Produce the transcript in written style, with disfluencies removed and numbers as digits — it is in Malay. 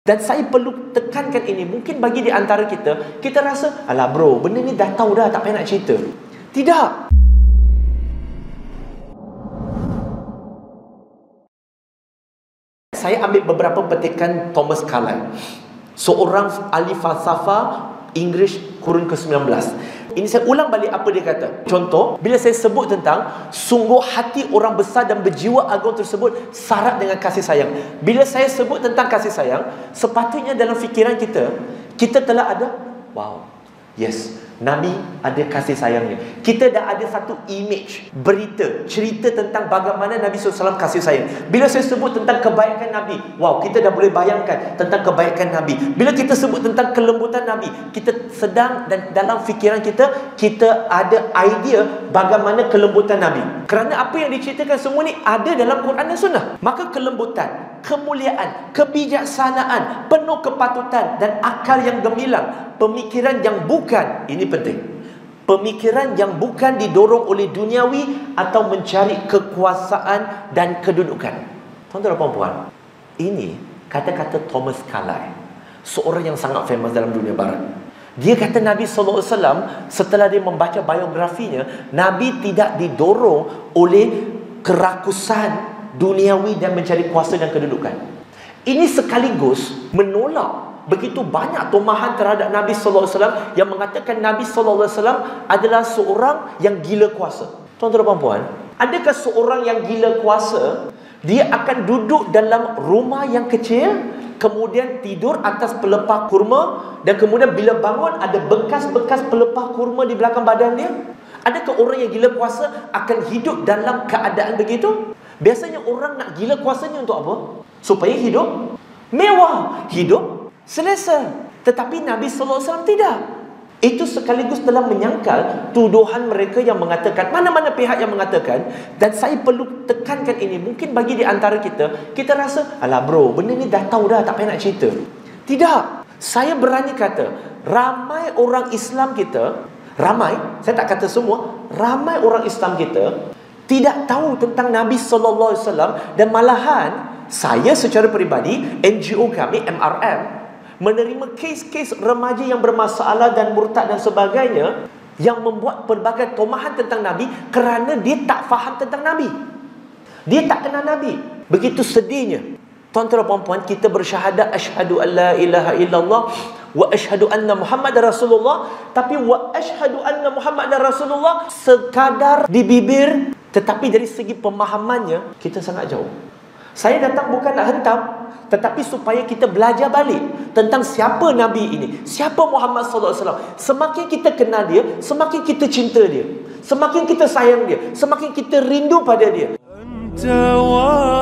Dan saya perlu tekankan ini. Mungkin bagi di antara kita, kita rasa, alah bro, benda ni dah tahu dah, tak payah nak cerita. Tidak. Saya ambil beberapa petikan Thomas Carlyle, seorang ahli falsafah Inggeris kurun ke-19. Ini saya ulang balik apa dia kata. Contoh, bila saya sebut tentang sungguh hati orang besar dan berjiwa agung tersebut syarat dengan kasih sayang. Bila saya sebut tentang kasih sayang, sepatutnya dalam fikiran kita, kita telah ada, wow, yes, Nabi ada kasih sayangnya. Kita dah ada satu image, berita, cerita tentang bagaimana Nabi SAW kasih sayang. Bila saya sebut tentang kebaikan Nabi, wow, kita dah boleh bayangkan tentang kebaikan Nabi. Bila kita sebut tentang kelembutan Nabi, kita sedang dan dalam fikiran kita, kita ada idea bagaimana kelembutan Nabi. Kerana apa yang diceritakan semua ni ada dalam Quran dan Sunnah. Maka kelembutan, kemuliaan, kebijaksanaan, penuh kepatutan dan akal yang gemilang, pemikiran yang bukan, ini penting, pemikiran yang bukan didorong oleh duniawi atau mencari kekuasaan dan kedudukan. Tuan-tuan dan puan-puan, ini kata-kata Thomas Carlyle, seorang yang sangat famous dalam dunia barat. Dia kata Nabi SAW, setelah dia membaca biografinya, Nabi tidak didorong oleh kerakusan duniawi dan mencari kuasa dan kedudukan. Ini sekaligus menolak begitu banyak tomahan terhadap Nabi SAW yang mengatakan Nabi SAW adalah seorang yang gila kuasa. Tuan-tuan dan puan, adakah seorang yang gila kuasa, dia akan duduk dalam rumah yang kecil, kemudian tidur atas pelepah kurma, dan kemudian bila bangun ada bekas-bekas pelepah kurma di belakang badan dia? Adakah orang yang gila kuasa akan hidup dalam keadaan begitu? Biasanya orang nak gila kuasanya untuk apa? Supaya hidup mewah, hidup selesa. Tetapi Nabi SAW tidak. Itu sekaligus dalam menyangkal tuduhan mereka yang mengatakan, mana-mana pihak yang mengatakan, dan saya perlu tekankan ini. Mungkin bagi di antara kita, kita rasa, alah bro, benda ni dah tahu dah, tak payah nak cerita. Tidak. Saya berani kata, ramai orang Islam kita, ramai, saya tak kata semua, ramai orang Islam kita tidak tahu tentang Nabi SAW. Dan malahan, saya secara peribadi, NGO kami, MRM, menerima kes-kes remaja yang bermasalah dan murtad dan sebagainya, yang membuat pelbagai tomahan tentang Nabi kerana dia tak faham tentang Nabi. Dia tak kenal Nabi. Begitu sedihnya. Tuan-tuan dan puan-puan, kita bersyahadat asyhadu an la ilaha illallah wa asyhadu anna Muhammadar Rasulullah, tapi wa asyhadu anna Muhammadar Rasulullah sekadar di bibir, tetapi dari segi pemahamannya kita sangat jauh. Saya datang bukan nak hentam, tetapi supaya kita belajar balik tentang siapa Nabi ini, siapa Muhammad SAW. Semakin kita kenal dia, semakin kita cinta dia, semakin kita sayang dia, semakin kita rindu pada dia.